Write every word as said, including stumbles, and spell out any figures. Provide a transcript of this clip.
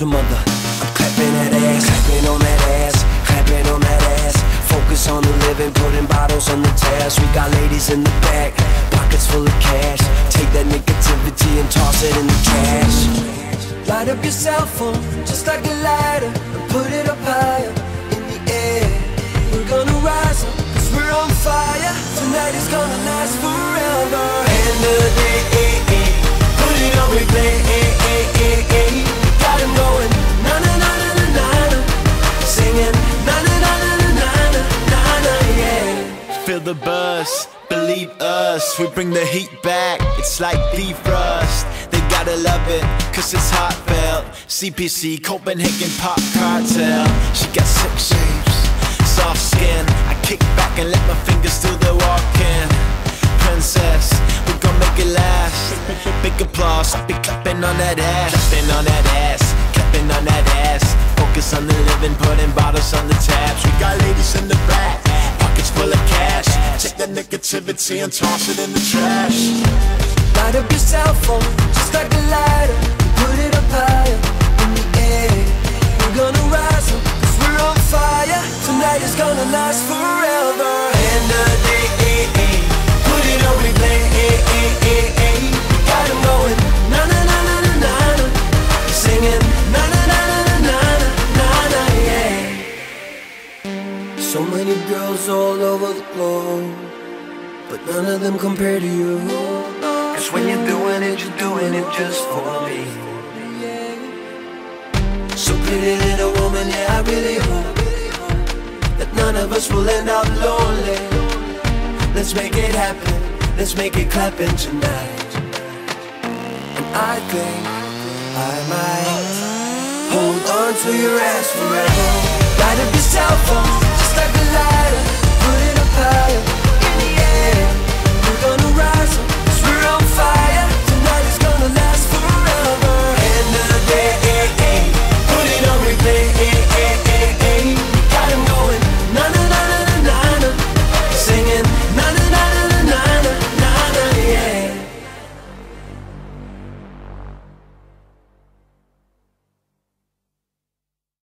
to mother. I'm clapping that ass, clapping on that ass, clapping on that ass. Focus on the living, putting bottles on the tabs. We got ladies in the back, pockets full of cash. Take that negativity and toss it in the trash. Light up your cell phone, just like a lighter, and put it up higher in the air. We're gonna rise up, cause we're on fire. Tonight is gonna last forever. And the day, eh, eh, put it on replay, eh, eh, eh, eh. Got him going, na na na na na na na, singing na na na na na na na na na, yeah. Feel the buzz, believe us, we bring the heat back. It's like defrost, they gotta love it, cause it's heartfelt. C P C, Copenhagen Pop Cartel. She got six shapes, soft skin. I kick back and let my fingers do the walking. Princess, we gon' make it last. Big applause, be clapping on that ass, clapping on that ass, clapping on that ass. Focus on the living, putting bottles on the tabs. We got ladies in the back, pockets full of cash. Take that negativity and toss it in the trash. Light up your cell phone, just like a lighter, and put it up higher in the air. We're gonna rise up, cause we're on fire. Tonight is gonna last forever. And the day, eh, eh, put it on replay, eh, eh, eh, eh. Got him going, na na na na na na na, singing na na na na na na na na, yeah. So many girls all over the globe, but none of them compare to you. Cause when you're doing it, you're doing it just for me. So pretty little woman, yeah, I really hope that none of us will end up lonely. Let's make it happen, let's make it clappin' tonight. And I think I might hold on to your ass forever. Light up your cell phone, just like a lighter,